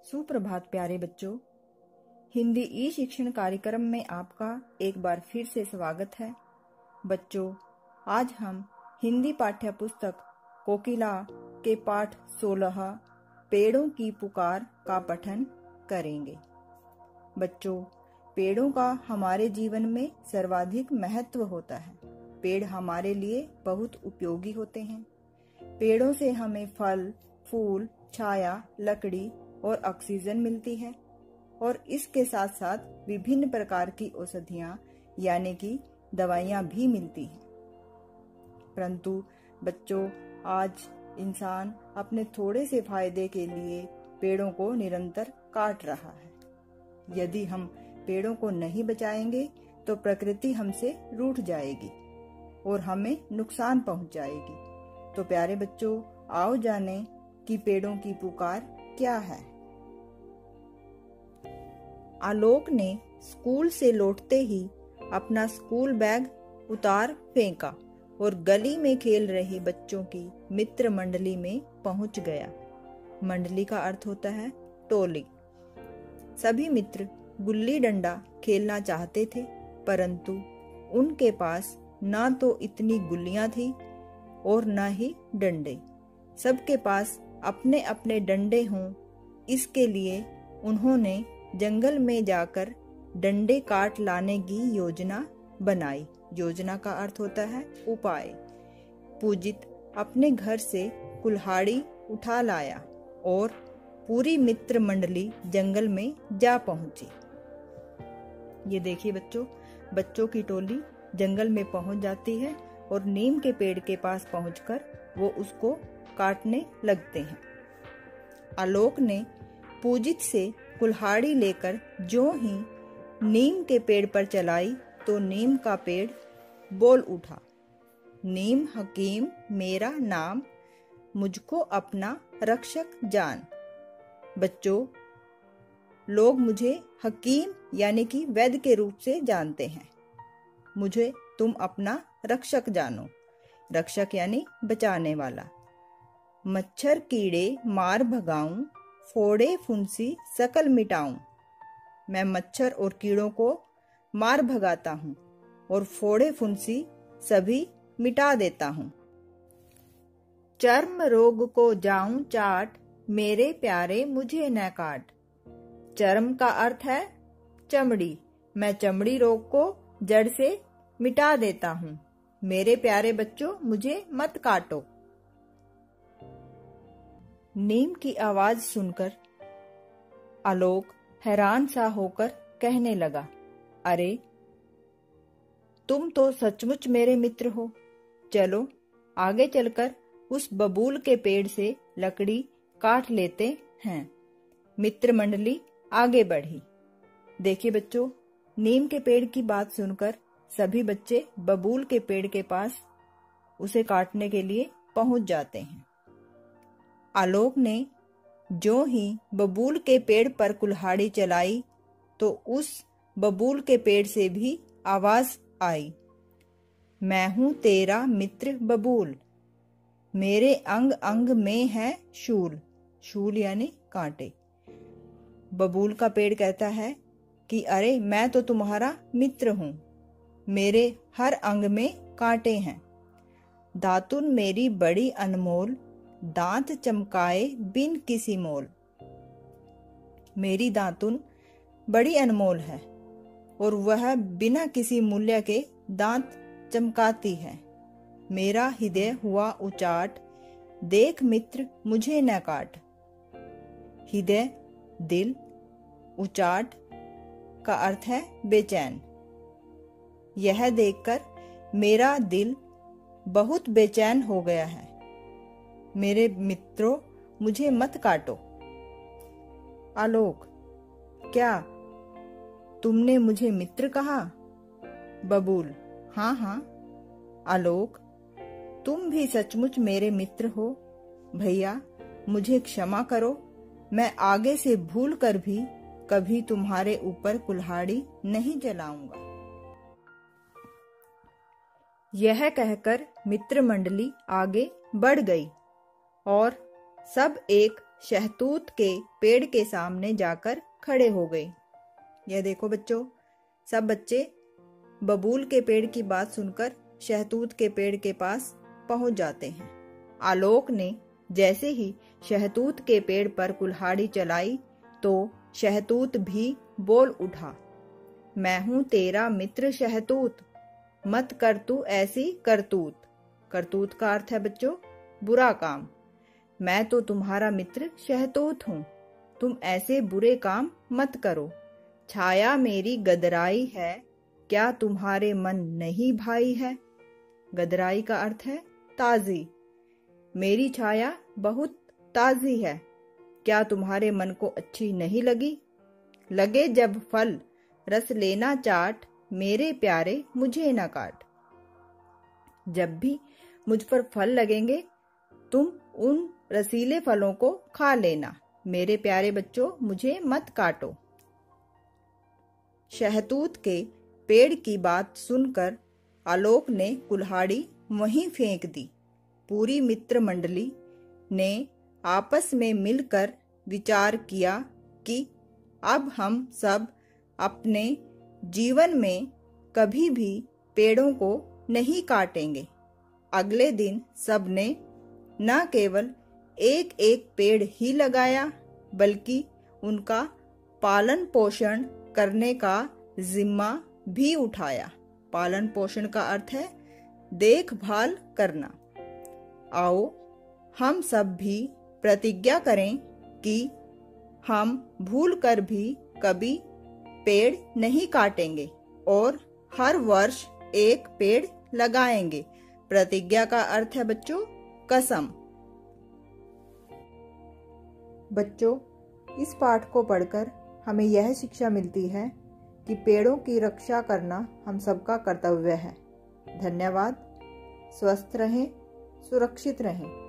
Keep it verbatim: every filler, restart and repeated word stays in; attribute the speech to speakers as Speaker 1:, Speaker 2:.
Speaker 1: सुप्रभात प्यारे बच्चों, हिंदी ई शिक्षण कार्यक्रम में आपका एक बार फिर से स्वागत है। बच्चों, आज हम हिंदी पाठ्य पुस्तक कोकिला के पाठ सोलह पेड़ों की पुकार का पठन करेंगे। बच्चों, पेड़ों का हमारे जीवन में सर्वाधिक महत्व होता है। पेड़ हमारे लिए बहुत उपयोगी होते हैं। पेड़ों से हमें फल, फूल, छाया, लकड़ी और ऑक्सीजन मिलती है और इसके साथ साथ विभिन्न प्रकार की औषधियां यानी कि दवाइयां भी मिलती हैं। परंतु बच्चों, आज इंसान अपने थोड़े से फायदे के लिए पेड़ों को निरंतर काट रहा है। यदि हम पेड़ों को नहीं बचाएंगे तो प्रकृति हमसे रूठ जाएगी और हमें नुकसान पहुंचाएगी। तो प्यारे बच्चों, आओ जानें कि पेड़ों की पुकार क्या है। आलोक ने स्कूल से लौटते ही अपना स्कूल बैग उतार फेंका और गली में खेल रहे बच्चों की मित्र मंडली में पहुंच गया। मंडली का अर्थ होता है टोली। सभी मित्र गुल्ली डंडा खेलना चाहते थे, परंतु उनके पास ना तो इतनी गुल्लियां थी और न ही डंडे। सबके पास अपने अपने डंडे हों, इसके लिए उन्होंने जंगल में जाकर डंडे काट लाने की योजना बनाई। योजना का अर्थ होता है उपाय। पूजित अपने घर से कुल्हाड़ी उठा लाया और पूरी मित्र मंडली जंगल में जा पहुंची। ये देखिए बच्चों, बच्चों की टोली जंगल में पहुंच जाती है और नीम के पेड़ के पास पहुंचकर वो उसको काटने लगते हैं। आलोक ने पूजित से कुल्हाड़ी लेकर जो ही नीम के पेड़ पर चलाई तो नीम का पेड़ बोल उठा, नीम हकीम मेरा नाम, मुझको अपना रक्षक जान। बच्चों, लोग मुझे हकीम यानी कि वैद्य के रूप से जानते हैं। मुझे तुम अपना रक्षक जानो। रक्षक यानी बचाने वाला। मच्छर कीड़े मार भगाऊं, फोड़े फुंसी सकल मिटाऊं। मैं मच्छर और कीड़ों को मार भगाता हूँ और फोड़े फुंसी सभी मिटा देता हूँ। चर्म रोग को जाऊं चाट, मेरे प्यारे मुझे न काट। चर्म का अर्थ है चमड़ी। मैं चमड़ी रोग को जड़ से मिटा देता हूँ। मेरे प्यारे बच्चों, मुझे मत काटो। नीम की आवाज सुनकर आलोक हैरान सा होकर कहने लगा, अरे तुम तो सचमुच मेरे मित्र हो। चलो आगे चलकर उस बबूल के पेड़ से लकड़ी काट लेते हैं। मित्र मंडली आगे बढ़ी। देखिए बच्चों, नीम के पेड़ की बात सुनकर सभी बच्चे बबूल के पेड़ के पास उसे काटने के लिए पहुंच जाते हैं। आलोक ने जो ही बबूल के पेड़ पर कुल्हाड़ी चलाई तो उस बबूल के पेड़ से भी आवाज आई, मैं हूं तेरा मित्र बबूल, मेरे अंग अंग में है शूल। शूल यानी कांटे। बबूल का पेड़ कहता है कि अरे मैं तो तुम्हारा मित्र हूं, मेरे हर अंग में कांटे हैं। दातुन मेरी बड़ी अनमोल, दांत चमकाए बिन किसी मोल। मेरी दातुन बड़ी अनमोल है और वह बिना किसी मूल्य के दांत चमकाती है। मेरा हृदय हुआ उचाट, देख मित्र मुझे न काट। हृदय दिल, उचाट का अर्थ है बेचैन। यह देखकर मेरा दिल बहुत बेचैन हो गया है। मेरे मित्रों, मुझे मत काटो। आलोक, क्या तुमने मुझे मित्र कहा? बबूल, हाँ हाँ। आलोक, तुम भी सचमुच मेरे मित्र हो। भैया मुझे क्षमा करो, मैं आगे से भूल कर भी कभी तुम्हारे ऊपर कुल्हाड़ी नहीं जलाऊंगा। यह कहकर मित्र मंडली आगे बढ़ गई और सब एक शहतूत के पेड़ के सामने जाकर खड़े हो गई। यह देखो बच्चों, सब बच्चे बबूल के पेड़ की बात सुनकर शहतूत के पेड़ के पास पहुंच जाते हैं। आलोक ने जैसे ही शहतूत के पेड़ पर कुल्हाड़ी चलाई तो शहतूत भी बोल उठा, मैं हूं तेरा मित्र शहतूत, मत कर तू ऐसी करतूत। करतूत का अर्थ है बच्चों बुरा काम। मैं तो तुम्हारा मित्र शहतूत हूँ, तुम ऐसे बुरे काम मत करो। छाया मेरी गदराई है, क्या तुम्हारे मन नहीं भाई है। गदराई का अर्थ है ताजी। मेरी छाया बहुत ताजी है, क्या तुम्हारे मन को अच्छी नहीं लगी। लगे जब फल रस लेना चाट, मेरे प्यारे मुझे न काट। जब भी मुझ पर फल लगेंगे तुम उन रसीले फलों को खा लेना, मेरे प्यारे बच्चों मुझे मत काटो। शहतूत के पेड़ की बात सुनकर आलोक ने कुल्हाड़ी वहीं फेंक दी। पूरी मित्र मंडली ने आपस में मिलकर विचार किया कि अब हम सब अपने जीवन में कभी भी पेड़ों को नहीं काटेंगे। अगले दिन सबने न केवल एक एक पेड़ ही लगाया बल्कि उनका पालन पोषण करने का जिम्मा भी उठाया। पालन पोषण का अर्थ है देखभाल करना। आओ हम सब भी प्रतिज्ञा करें कि हम भूलकर भी कभी पेड़ नहीं काटेंगे और हर वर्ष एक पेड़ लगाएंगे। प्रतिज्ञा का अर्थ है बच्चों कसम। बच्चों, इस पाठ को पढ़कर हमें यह शिक्षा मिलती है कि पेड़ों की रक्षा करना हम सबका कर्तव्य है। धन्यवाद। स्वस्थ रहें, सुरक्षित रहें।